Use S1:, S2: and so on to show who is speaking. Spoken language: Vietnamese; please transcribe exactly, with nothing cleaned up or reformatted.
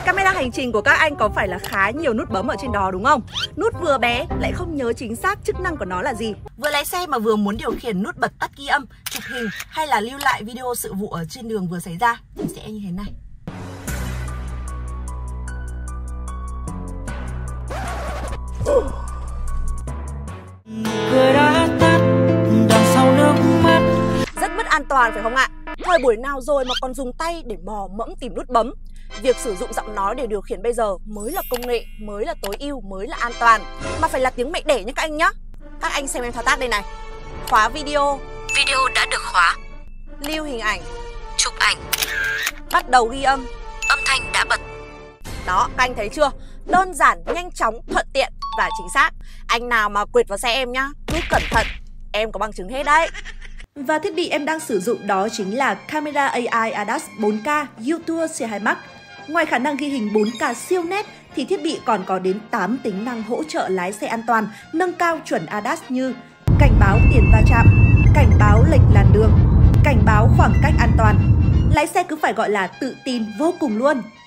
S1: Camera hành trình của các anh có phải là khá nhiều nút bấm ở trên đó đúng không? Nút vừa bé lại không nhớ chính xác chức năng của nó là gì. Vừa lái xe mà vừa muốn điều khiển nút bật tắt ghi âm, chụp hình hay là lưu lại video sự vụ ở trên đường vừa xảy ra thì sẽ như thế này.
S2: Cười đã tắt đằng sau nước mắt.
S1: Rất mất an toàn phải không ạ? Thời buổi nào rồi mà còn dùng tay để mò mẫm tìm nút bấm. Việc sử dụng giọng nói để điều khiển bây giờ mới là công nghệ, mới là tối ưu, mới là an toàn. Mà phải là tiếng mẹ đẻ nhé các anh nhá. Các anh xem em thao tác đây này. Khóa video.
S3: Video đã được khóa.
S1: Lưu hình ảnh.
S3: Chụp ảnh.
S1: Bắt đầu ghi âm.
S3: Âm thanh đã bật.
S1: Đó, các anh thấy chưa? Đơn giản, nhanh chóng, thuận tiện và chính xác. Anh nào mà quệt vào xe em nhá, cứ cẩn thận, em có bằng chứng hết đấy. Và thiết bị em đang sử dụng đó chính là camera a i a đê a ét bốn K U-Tour C hai Max. Ngoài khả năng ghi hình bốn K siêu nét thì thiết bị còn có đến tám tính năng hỗ trợ lái xe an toàn, nâng cao chuẩn a đê a ét như cảnh báo tiền va chạm, cảnh báo lệch làn đường, cảnh báo khoảng cách an toàn. Lái xe cứ phải gọi là tự tin vô cùng luôn.